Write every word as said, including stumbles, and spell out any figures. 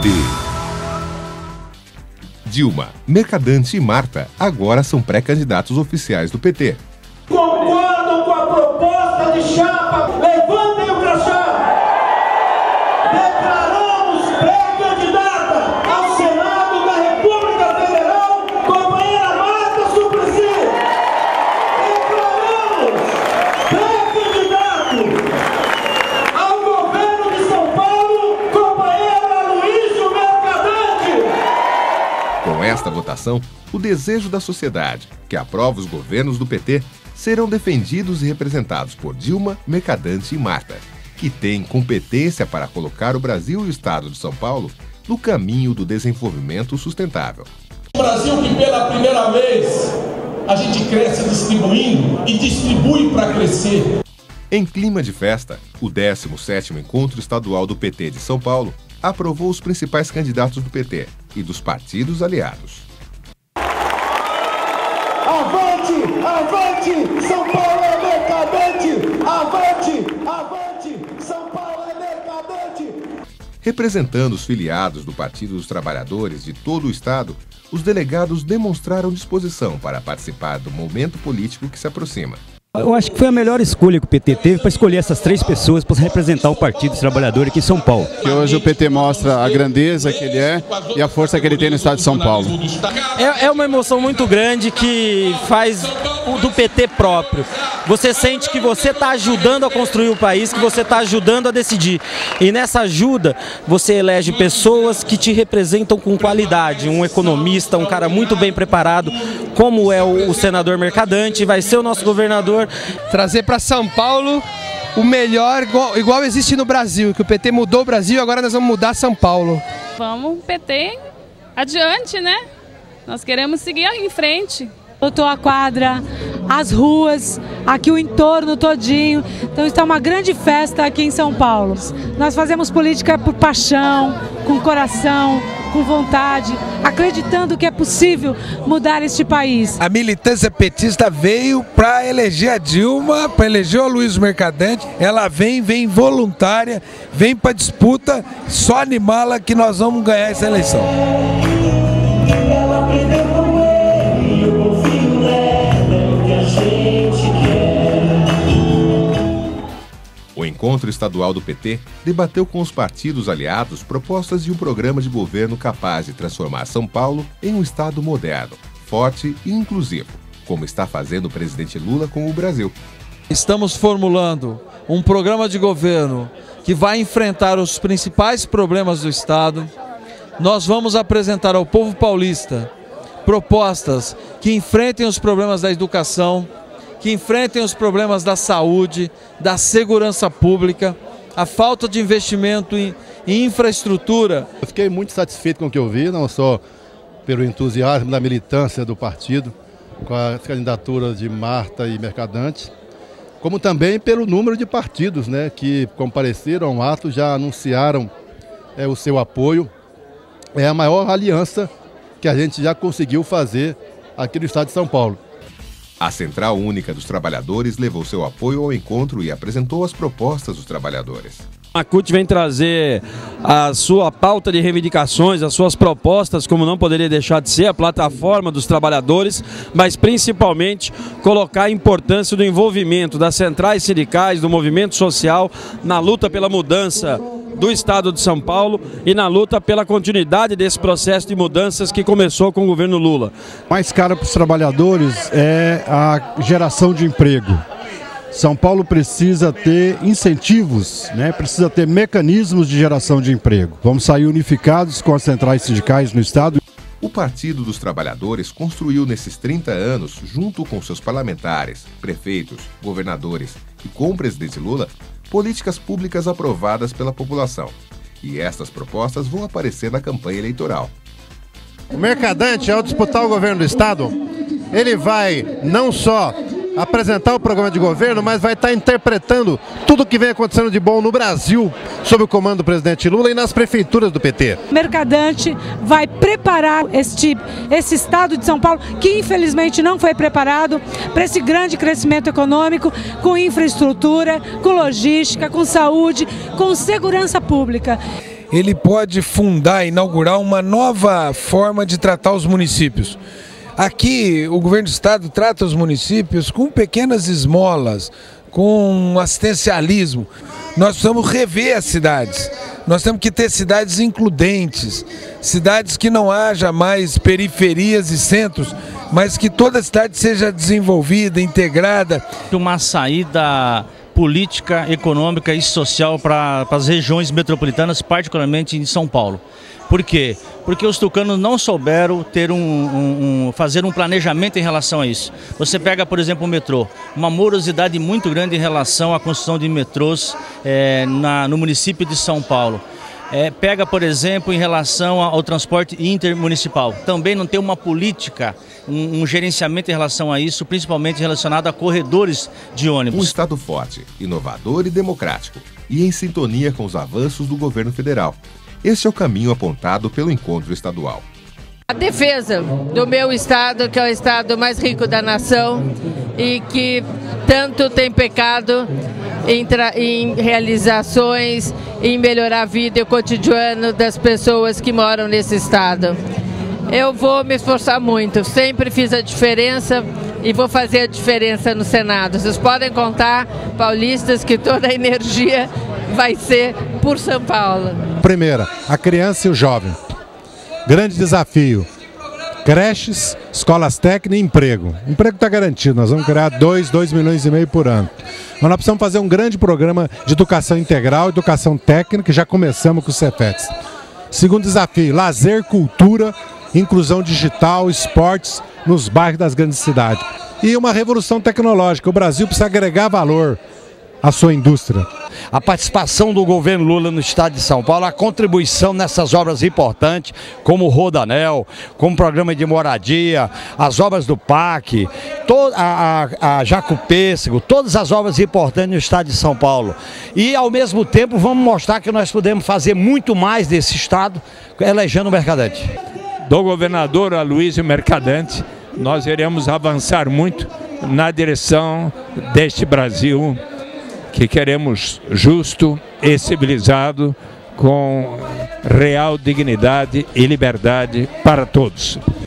T. Dilma, Mercadante e Marta agora são pré-candidatos oficiais do P T. Concordam com a proposta de chapa? Levantem o crachá! Declaramos pré-candidata ao Senado da República Federal, companheira Marta Suplicy. Declaramos pré-candidato ao governo de São Paulo, companheiro Aloysio Mercadante. Com esta votação, o desejo da sociedade, que aprova os governos do P T, serão defendidos e representados por Dilma, Mercadante e Marta, que têm competência para colocar o Brasil e o Estado de São Paulo no caminho do desenvolvimento sustentável. O Brasil que pela primeira vez a gente cresce distribuindo e distribui para crescer. Em clima de festa, o décimo sétimo Encontro Estadual do P T de São Paulo aprovou os principais candidatos do P T e dos partidos aliados. Avante, avante, São Paulo é Mercadante! Avante, avante, São Paulo é Mercadante! Representando os filiados do Partido dos Trabalhadores de todo o Estado, os delegados demonstraram disposição para participar do momento político que se aproxima. Eu acho que foi a melhor escolha que o P T teve para escolher essas três pessoas para representar o Partido dos Trabalhadores aqui em São Paulo. Que hoje o P T mostra a grandeza que ele é e a força que ele tem no Estado de São Paulo. É, é uma emoção muito grande que faz do P T próprio. Você sente que você está ajudando a construir o país, que você está ajudando a decidir. E nessa ajuda, você elege pessoas que te representam com qualidade. Um economista, um cara muito bem preparado, como é o, o senador Mercadante, vai ser o nosso governador. Trazer para São Paulo o melhor, igual, igual existe no Brasil, que o P T mudou o Brasil, agora nós vamos mudar São Paulo. Vamos, P T, adiante, né? Nós queremos seguir em frente. Lotou a quadra, as ruas, aqui o entorno todinho. Então está uma grande festa aqui em São Paulo. Nós fazemos política por paixão, com coração, com vontade, acreditando que é possível mudar este país. A militância petista veio para eleger a Dilma, para eleger o Aloysio Mercadante. Ela vem, vem voluntária, vem para disputa, só animá-la que nós vamos ganhar essa eleição. O Encontro Estadual do P T debateu com os partidos aliados propostas de um programa de governo capaz de transformar São Paulo em um estado moderno, forte e inclusivo, como está fazendo o presidente Lula com o Brasil. Estamos formulando um programa de governo que vai enfrentar os principais problemas do estado. Nós vamos apresentar ao povo paulista propostas que enfrentem os problemas da educação, que enfrentem os problemas da saúde, da segurança pública, a falta de investimento em, em infraestrutura. Eu fiquei muito satisfeito com o que eu vi, não só pelo entusiasmo da militância do partido, com a candidatura de Marta e Mercadante, como também pelo número de partidos, né, que compareceram ao ato, já anunciaram é, o seu apoio. É a maior aliança que a gente já conseguiu fazer aqui no estado de São Paulo. A Central Única dos Trabalhadores levou seu apoio ao encontro e apresentou as propostas dos trabalhadores. A C U T vem trazer a sua pauta de reivindicações, as suas propostas, como não poderia deixar de ser, a plataforma dos trabalhadores, mas principalmente colocar a importância do envolvimento das centrais sindicais, do movimento social, na luta pela mudança do Estado de São Paulo e na luta pela continuidade desse processo de mudanças que começou com o governo Lula. Mais caro para os trabalhadores é a geração de emprego. São Paulo precisa ter incentivos, né? Precisa ter mecanismos de geração de emprego. Vamos sair unificados com as centrais sindicais no Estado. O Partido dos Trabalhadores construiu nesses trinta anos, junto com seus parlamentares, prefeitos, governadores e com o presidente Lula, políticas públicas aprovadas pela população. E estas propostas vão aparecer na campanha eleitoral. O Mercadante, ao disputar o governo do Estado, ele vai não só apresentar o programa de governo, mas vai estar interpretando tudo o que vem acontecendo de bom no Brasil sob o comando do presidente Lula e nas prefeituras do P T. Mercadante vai preparar este, esse estado de São Paulo, que infelizmente não foi preparado para esse grande crescimento econômico, com infraestrutura, com logística, com saúde, com segurança pública. ele pode fundar, inaugurar uma nova forma de tratar os municípios. Aqui, o governo do estado trata os municípios com pequenas esmolas, com assistencialismo. Nós precisamos rever as cidades. Nós temos que ter cidades includentes, cidades que não haja mais periferias e centros, mas que toda a cidade seja desenvolvida, integrada. Uma saída política, econômica e social para as regiões metropolitanas, particularmente em São Paulo. Por quê? Porque os tucanos não souberam ter um, um, um, fazer um planejamento em relação a isso. Você pega, por exemplo, o metrô, uma morosidade muito grande em relação à construção de metrôs é, na, no município de São Paulo. É, pega, por exemplo, em relação ao transporte intermunicipal. Também não tem uma política, um, um gerenciamento em relação a isso, principalmente relacionado a corredores de ônibus. Um Estado forte, inovador e democrático, e em sintonia com os avanços do governo federal. Este é o caminho apontado pelo encontro estadual. A defesa do meu estado, que é o estado mais rico da nação e que tanto tem pecado em, em realizações, em melhorar a vida e o cotidiano das pessoas que moram nesse estado. Eu vou me esforçar muito, sempre fiz a diferença e vou fazer a diferença no Senado. Vocês podem contar, paulistas, que toda a energia vai ser por São Paulo. Primeira, a criança e o jovem. Grande desafio. Creches, escolas técnicas e emprego. Emprego está garantido, nós vamos criar dois, dois milhões e meio por ano. Mas nós precisamos fazer um grande programa de educação integral, educação técnica, já começamos com o Cefetes. Segundo desafio, lazer, cultura, inclusão digital, esportes nos bairros das grandes cidades. E uma revolução tecnológica. O Brasil precisa agregar valor à sua indústria. A participação do governo Lula no estado de São Paulo, a contribuição nessas obras importantes, como o Rodanel, como o programa de moradia, as obras do P A C, toda a, a, a Jaco Pêssego, todas as obras importantes no estado de São Paulo. E, ao mesmo tempo, vamos mostrar que nós podemos fazer muito mais desse estado, elegendo o Mercadante. Do governador Aloysio Mercadante, nós iremos avançar muito na direção deste Brasil que queremos justo e civilizado, com real dignidade e liberdade para todos.